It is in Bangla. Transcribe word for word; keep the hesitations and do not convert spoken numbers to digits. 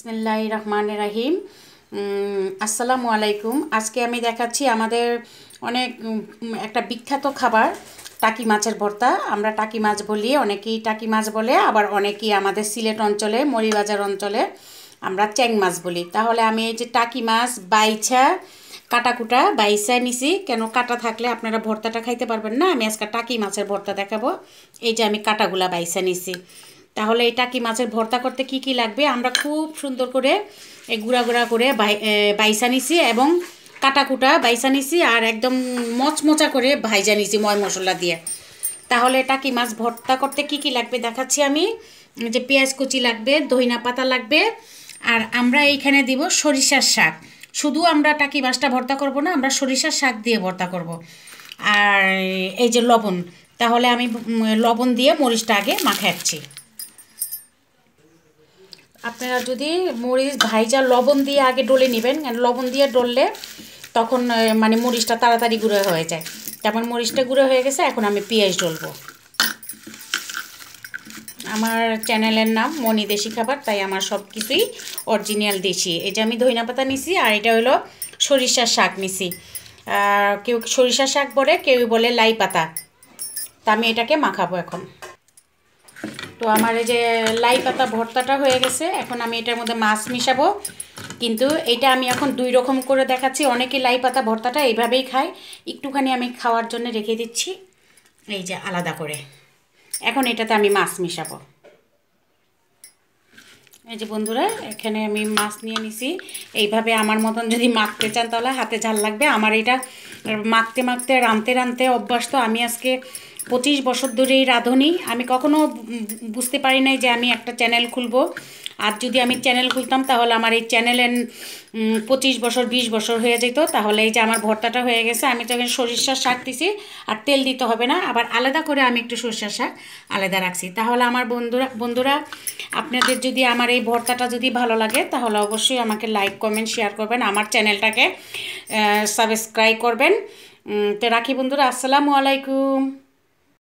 বিসমিল্লাহির রহমানির রহিম। আসসালামু আলাইকুম। আজকে আমি দেখাচ্ছি আমাদের অনেক একটা বিখ্যাত খাবার টাকি মাছের ভর্তা। আমরা টাকি মাছ বলি, অনেকেই টাকি মাছ বলে, আবার অনেকেই আমাদের সিলেট অঞ্চলে মৌলভীবাজার অঞ্চলে আমরা চ্যাং মাছ বলি। তাহলে আমি এই যে টাকি মাছ বাইছা কাটাকুটা বাইছা নিছি, কেন কাটা থাকলে আপনারা ভর্তাটা খাইতে পারবেন না। আমি আজকে টাকি মাছের ভর্তা দেখাবো। এই যে আমি কাটাগুলা বাইছা নিছি। তাহলে এই টাকি মাছের ভর্তা করতে কি কি লাগবে, আমরা খুব সুন্দর করে এই গুঁড়া গুঁড়া করে বাইসা নিছি এবং কাটাকুটা বাইসা নিছি আর একদম মচমচা করে ভাইজা নিছি ময় মশলা দিয়ে। তাহলে টাকি মাছ ভর্তা করতে কি কি লাগবে দেখাচ্ছি আমি। যে পেঁয়াজ কুচি লাগবে, ধইনা পাতা লাগবে, আর আমরা এইখানে দিব সরিষার শাক। শুধু আমরা টাকি মাছটা ভর্তা করব না, আমরা সরিষার শাক দিয়ে ভর্তা করব। আর এই যে লবণ, তাহলে আমি লবণ দিয়ে মরিচটা আগে মাখাচ্ছি। আপনারা যদি মরিচ ভাইজা লবণ দিয়ে আগে ডলে নেবেন, লবণ দিয়ে ডললে তখন মানে মরিচটা তাড়াতাড়ি গুঁড়ো হয়ে যায়। তারপর মরিচটা গুঁড়ো হয়ে গেছে, এখন আমি পেঁয়াজ ডলবো। আমার চ্যানেলের নাম মনি দেশি খাবার, তাই আমার সব কিছুই অরিজিনাল দেশি। এই যে আমি ধইনা পাতা নিছি, আর এটা হলো সরিষার শাক নিছি। কেউ সরিষার শাক বলে, কেউ বলে লাই পাতা। তা আমি এটাকে মাখাবো এখন। তো আমার এই যে লাই পাতা ভর্তাটা হয়ে গেছে, এখন আমি এটার মধ্যে মাছ মিশাবো। কিন্তু এটা আমি এখন দুই রকম করে দেখাচ্ছি। অনেকে লাই পাতা ভর্তাটা এইভাবেই খায়, একটুখানি আমি খাওয়ার জন্য রেখে দিচ্ছি এই যে আলাদা করে। এখন এটাতে আমি মাছ মিশাবো। এই যে বন্ধুরা, এখানে আমি মাছ নিয়ে নিছি। এইভাবে আমার মতন যদি মাখতে চান তাহলে হাতে ঝাল লাগবে। আমার এটা মাখতে মাখতে রাঁধতে রাঁধতে অভ্যাস। তো আমি আজকে পঁচিশ বছর ধরে এই রাঁধুনি। আমি কখনো বুঝতে পারি নাই যে আমি একটা চ্যানেল খুলবো। আর যদি আমি চ্যানেল খুলতাম তাহলে আমার এই চ্যানেলের পঁচিশ বছর বিশ বছর হয়ে যেত। তাহলে এই যে আমার ভর্তাটা হয়ে গেছে। আমি তো সরিষার শাক দিছি, আর তেল দিতে হবে না। আবার আলাদা করে আমি একটু সরিষার শাক আলাদা রাখছি। তাহলে আমার বন্ধুরা বন্ধুরা আপনাদের যদি আমার এই ভর্তাটা যদি ভালো লাগে তাহলে অবশ্যই আমাকে লাইক কমেন্ট শেয়ার করবেন, আমার চ্যানেলটাকে সাবস্ক্রাইব করবেন। তো রাখি বন্ধুরা, আসসালামু আলাইকুম।